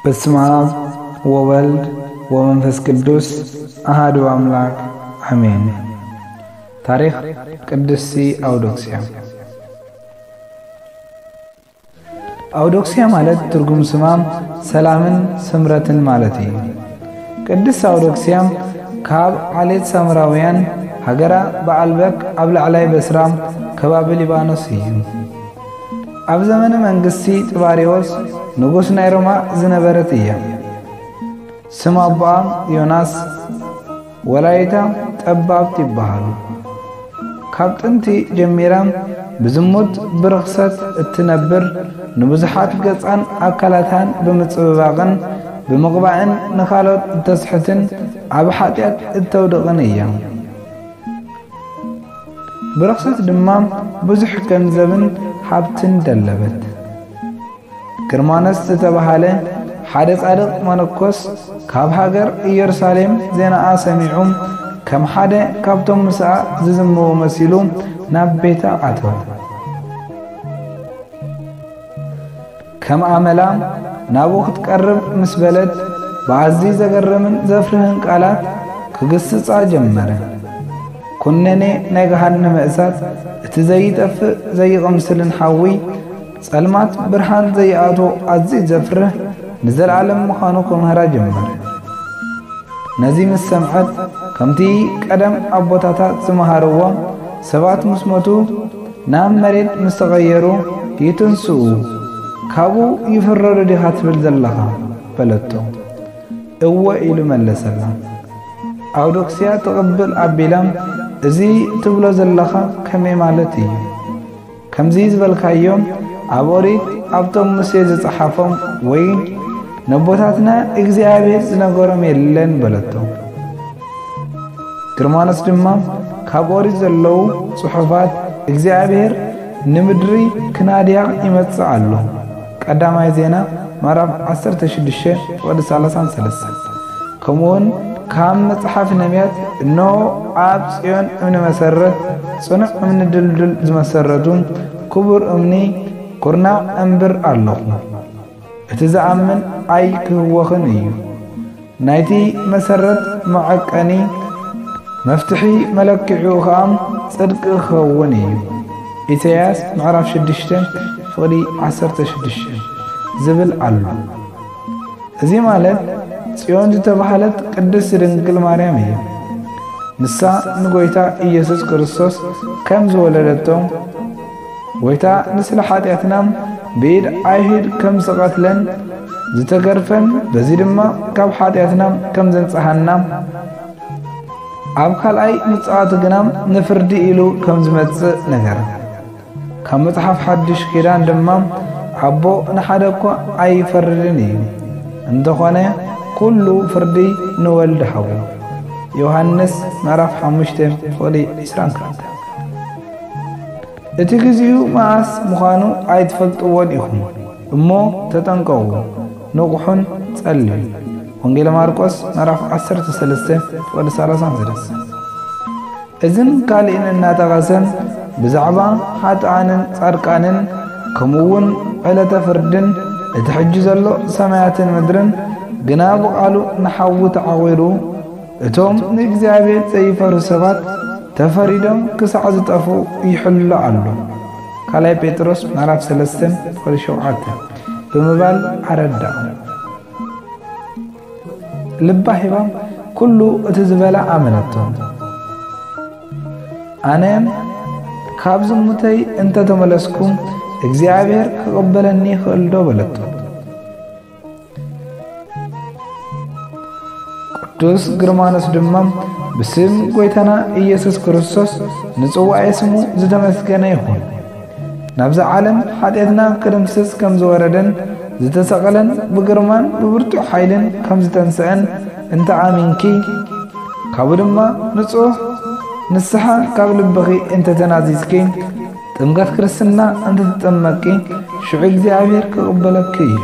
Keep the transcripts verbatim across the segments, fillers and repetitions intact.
በስመ አብ ወወልድ ወመንፈስ ቅዱስ አሐዱ አምላክ አሜን። ታሪክ ቅድስት አውዶክስያ። አውዶክስያ ማለት ትርጉም ስማም ሰላምን ስምረትን ማለት እዩ። ቅድስት አውዶክስያ ካብ ዓሌት ሳምራውያን ሃገራ በአልበክ ኣብ ላዕላይ በስራም ከባቢ ሊባኖስ እዩ። ኣብ ዘመነ መንግስቲ ጥባሪዎስ ንጉስ ናይ ሮማ ዝነበረት እያ። ስም አባኣ ዮናስ ወላይታ ጠባብት ይበሃሉ። ካብ ጥንቲ ጀሚራ ብዝሙት ብርክሰት እትነብር ንብዙሓት ገጻን አካላታን ብምጽብባቕን ብምቕባዕን ንኻሎት እተስሕትን ኣብ ሓጢአት እተውድቕን እያ። ብርክሰት ድማ ብዙሕ ገንዘብን ሓብትን ደለበት። ግርማኖስ ዝተባሃለ ሓደ ጻድቕ መነኮስ ካብ ሃገር ኢየሩሳሌም ዜናኣ ሰሚዑ ከም ሓደ ካብቶም ምስኣ ዝዝምዎ መሲሉ ናብ ቤታ ኣተወ። ከም ኣመላ ናብኡ ክትቀርብ ምስ በለት ብኣዝዩ ዘገርምን ዘፍርህን ቃላት ክግስጻ ጀመረ። ኩነኔ ናይ ገሃነመ እሳት እቲ ዘይጠፍእ ዘይቕምስልን ሓዊ ጸልማት ብርሃን ዘይኣቶ ኣዝዩ ዘፍርህ ንዘለዓለም ምዃኑ ክምህራ ጀመረ። ነዚ ምስ ሰምዐት ከምቲ ቀደም ኣቦታታት ዝመሃርዎ ሰባት ምስ ሞቱ ናብ መሬት ምስ ተቐየሩ ይትንስኡ ካብኡ ይፍረዱ ዲኻ ትብል ዘለኻ በለቶ። እወ ኢሉ መለሰላ። አውዶክስያ ተቐብል ኣቢላ እዚ ትብሎ ዘለኻ ከመይ ማለት እዩ? ከምዚ ዝበልካዮም ኣብ ኦሪት ኣብቶም ሙሴ ዝጸሓፎም ወይ ነቦታትና እግዚአብሔር ዝነገሮም የለን በለቶ። ግርማኖስ ድማ ካብ ኦሪት ዘለዉ ጽሑፋት እግዚአብሔር ንምድሪ ክናድያ ይመጽእ ኣሎ። ቀዳማይ ዜና ምዕራፍ ዓሰርተ ሽዱሽተ ወደ ሰላሳ ወሰለስተ። ከምኡውን ካብ መጽሓፍ ነቢያት እነሆ ኣብ ጽዮን እምኒ መሰረት ጽኑዕ እምኒ ድልድል ዝመሰረቱ ክቡር እምኒ ኩርናዕ እምብር ኣለኹ። እቲ ዝኣምን ኣይክህወኽን እዩ። ናይቲ መሰረት መዐቀኒ መፍትሒ መለክዒኡ ከዓ ጽድቂ ክኸውን እዩ። ኢሳይያስ ምዕራፍ ሽዱሽተ ፍቕዲ ዓሰርተ ሽዱሽተ ዝብል ኣሎ። እዚ ማለት ጽዮን ዝተባህለት ቅድስት ድንግል ማርያም እዩ። ንሳ ንጎይታ ኢየሱስ ክርስቶስ ከም ዝወለደቶ ጎይታ ንስለ ኃጢአትና ብኢድ ኣይሁድ ከም ዝቐትለን ዝተገርፈን በዚ ድማ ካብ ኃጢአትና ከም ዘንጽሐና ኣብ ካልኣይ ምጽኣቱ ግና ንፍርዲ ኢሉ ከም ዝመጽእ ነገር። ካብ መጽሓፍ ሓድሽ ኪዳን ድማ ኣቦ ንሓደ እኳ ኣይፈርድን እዩ እንተኾነ ኩሉ ፍርዲ ንወልድ ሓዊ። ዮሐንስ ምዕራፍ ሓሙሽተ ፍቕዲ ዒስራን ክልተ። እቲ ግዚኡ መዓስ ምዃኑ ኣይትፈልጥዎን ኢኹም እሞ ተጠንቀቑ ንቑሑን ጸልዩ። ወንጌል ማርቆስ ምዕራፍ ዓሰርተ ሰለስተ ፍቕዲ ሰላሳን ሰለስተ። እዝን ካልእን እናጠቐሰን ብዛዕባ ኃጥኣንን ጻድቃንን ከምኡውን ዕለተ ፍርድን እቲ ሕጂ ዘሎ ሰማያትን ምድርን ግና ብቓሉ ንሓዊ ተዓዊሩ እቶም ንእግዚአብሔር ዘይፈሩ ሰባት ተፈሪዶም ክሳዕ ዝጠፉ ይሕሉ ኣሎ። ካልኣይ ጴጥሮስ ምዕራፍ ሰለስተ ፍቕዲ ሸውዓተ ብምባል ኣረዳእ። ልባ ሂባ ኩሉ እቲ ዝበላ ኣመነቶ። ኣነ ካብ ዝሙተይ እንተተመለስኩ እግዚአብሔር ክቕበለኒ ይኽእል ዶ በለቶ። ቅዱስ ግርማኖስ ድማ ብስም ጎይታና ኢየሱስ ክርስቶስ ንጽዋዕ ስሙ ዝተመስገነ ይኹን ናብዚ ዓለም ኃጢአትና ክድምስስ ከም ዝወረደን ዝተሰቐለን ብግርማን ብብርቱዕ ኃይልን ከም ዝተንስአን እንተ ኣሚንኪ ካብኡ ድማ ንጹህ ንስሓ ካብ ልብኺ እንተ ተናዚዝኪ ጥምቀት ክርስትና እንተ ትጠመቂ ሽዑ እግዚአብሔር ክቕበለኪ እዩ።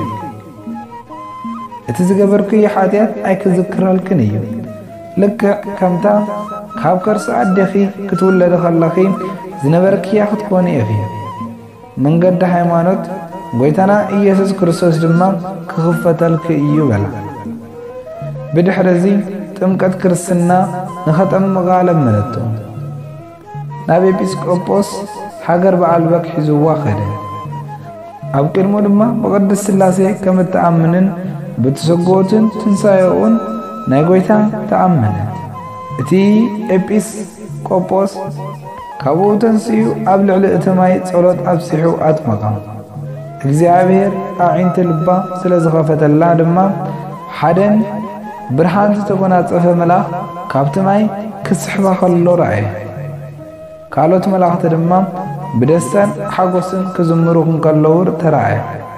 እቲ ዝገበርክዮ ኃጢአት ኣይክዝክረልክን እዩ። ልክዕ ከምታ ካብ ከርሲ ኣዴኺ ክትውለድ ኸለኺ ዝነበርክያ ክትኮኒ ኢኺ። መንገዲ ሃይማኖት ጎይታና ኢየሱስ ክርስቶስ ድማ ክኽፈተልክ እዩ በላ ብድሕረዚ ጥምቀት ክርስትና ንኸጠምቓ ለመነቶ ናብ ኤጲስቆጶስ ሃገር በዓልበክ ሒዙዋ ኸደ ኣብ ቅድሞ ድማ ብቅድስት ሥላሴ ከም እትኣምንን ብትሰጎትን ትንሣኤኡን ናይ ጎይታ ተኣመነት እቲ ኤጲስቆጶስ ካብኡ ተንስኡ ኣብ ልዕሊ እቲ ማይ ጸሎት ኣብሲሑ ኣጥመቓ እግዚአብሔር ኣዒንቲ ልባ ስለ ዝኸፈተላ ድማ ሓደን ብርሃን ዝተጎናጸፈ መልአኽ ካብቲ ማይ ክስሕባ ከሎ ረአየ ካልኦት መላእኽቲ ድማ ብደስታን ሓጎስን ክዝምሩ ከለዉ ተራእየ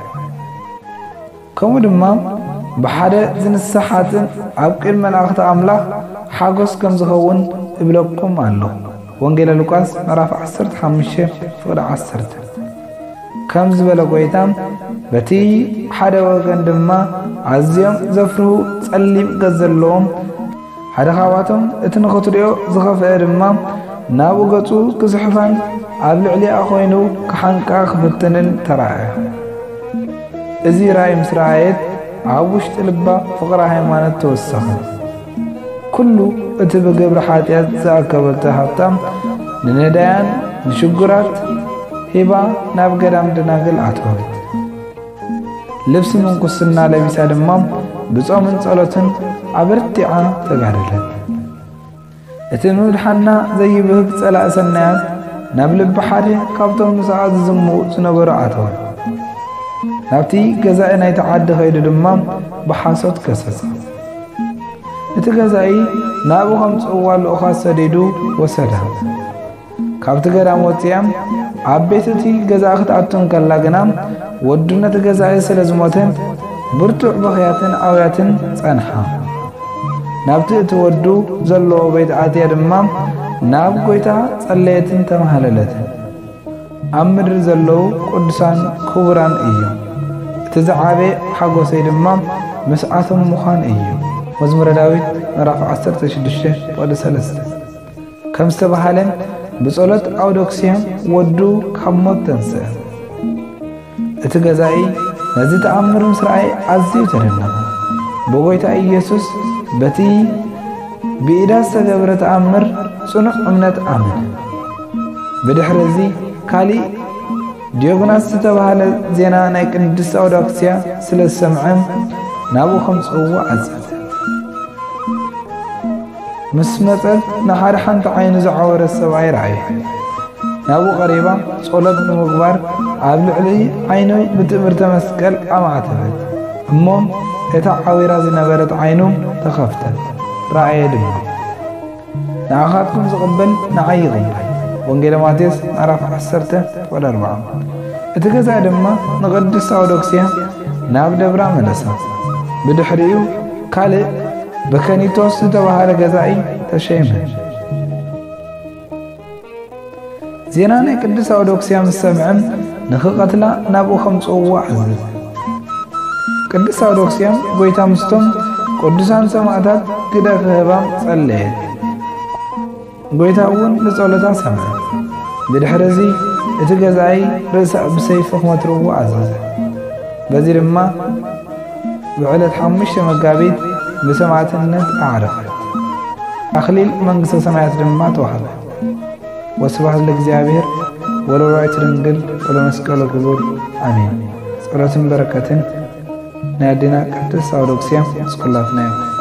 ከምኡ ድማ ብሓደ ዝንስሓትን ኣብ ቅድሚ መላእኽቲ ኣምላኽ ሓጎስ ከም ዝኸውን እብለኩም ኣለኹ ወንጌል ሉቃስ ምዕራፍ ዓሰርተ ሓሙሽተ ፍቕዲ ዓሰርተ ከም ዝበለ ጎይታ በቲ ሓደ ወገን ድማ ኣዝዮም ዘፍርሁ ጸሊም ገጽ ዘለዎም ሓደ ካብኣቶም እቲ ንኽትሪኦ ዝኸፍአ ድማ ናብኡ ገጹ ክስሕፋን ኣብ ልዕሊኣ ኮይኑ ክሓንቃ ክፍትንን ተራእየ እዚ ራእይ ምስ ረኣየት ኣብ ውሽጢ ልባ ፍቕሪ ሃይማኖት ተወሰኸ ኩሉ እቲ ብግብሪ ሓጢአት ዝኣከበተ ሃብታም ንነዳያን ንሽጉራት ሂባ ናብ ገዳም ደናግል ኣተወት ልብሲ ምንኩስና ለቢሳ ድማ ብጾምን ጸሎትን ኣበርቲዓ ተጋደለት እቲ ምድሓና ዘይብህግ ጸላእ ሰናያት ናብ ልቢ ሓደ ካብቶም ንስዓ ዝዝምኡ ዝነበሩ ኣተወት ናብቲ ገዛኢ ናይቲ ዓዲ ኸይዱ ድማ ብሓሶት ከሰሰ እቲ ገዛኢ ናብኡ ከምጽእዋ ልኡኻት ሰዲዱ ወሰዳ ካብቲ ገዳም ወፂያ ኣብ ቤት እቲ ገዛኢ ክትኣቱን ከላ ግና ወዱ ነቲ ገዛኢ ስለ ዝሞተን ብርቱዕ በኽያትን ኣውያትን ጸንሓ ናብቲ እቲ ወዱ ዘለዎ ቤት ኣትያ ድማ ናብ ጎይታ ጸለየትን ተማህለለትን ኣብ ምድሪ ዘለዉ ቅዱሳን ክቡራን እዮም እቲ ዝዓበየ ሓጎሰይ ድማ ምስዓቶም ምዃን እዩ መዝሙረ ዳዊት ምዕራፍ ዓሰርተ ሽዱሽተ ፍቕዲ ሰለስተ ከም ዝተባሃለ ብጸሎት ኣውዶክስያ ወዱ ካብ ሞት ተንስአ እቲ ገዛኢ ነዚ ተኣምር ምስ ረኣየ ኣዝዩ ተደነቐ ብጎይታ ኢየሱስ በቲ ብኢዳ ዝተገብረ ተኣምር ጽኑዕ እምነት ኣመነ ብድሕሪ እዚ ካሊእ ዲዮግናስ ዝተባሃለ ዜና ናይ ቅድስት ኣውዶክስያ ስለ ዝሰምዐ ናብኡ ከምጽእዎ ዓጸተ ምስ መጸት ንሓደ ሓንቲ ዓይኑ ዝዓወረ ሰብኣይ ረኣየ ናብኡ ቀሪባ ጸሎት ንምግባር ኣብ ልዕሊ ዓይኑ ብትእምርተ መስቀል ኣማዕተበት እሞ እታ ዓዊራ ዝነበረት ዓይኑ ተኸፍተት ረኣየ ድማ ንኣኻትኩም ዝቕበል ንዓይ ይቕበል ወንጌል ማቴዎስ ምዕራፍ ዓሰርተ ፍቕዲ ኣርባዓ እቲ ገዛኢ ድማ ንቅድስት ኣውዶክስያ ናብ ደብራ መለሳ ብድሕሪኡ ካልእ በከኒቶስ ዝተባሃለ ገዛኢ ተሸይመ ዜና ናይ ቅድስት ኣውዶክስያ ምስ ሰምዐ ንኽቐትላ ናብኡ ከምጽእዎ ዓዘዘ ቅድስት ኣውዶክስያ ጎይታ ምስቶም ቅዱሳን ሰማዕታት ግደ ክህባም ጸለየት ጎይታ እውን ንጸሎታ ሰምዐ ብድሕሪ እዚ እቲ ገዛኢ ርእሳ ብሰይፊ ክመትርዎ ኣዘዘ በዚ ድማ ብዕለት ሓሙሽተ መጋቢት بسمعتነት أعرفت أخليل منقصة سمعت دمما توحد وسبحان لእግዚአብሔር ولولايت رنجل ولمسكال القبور آمين صلاة بركة نادينا قدس أودوكسيا سكولاتنا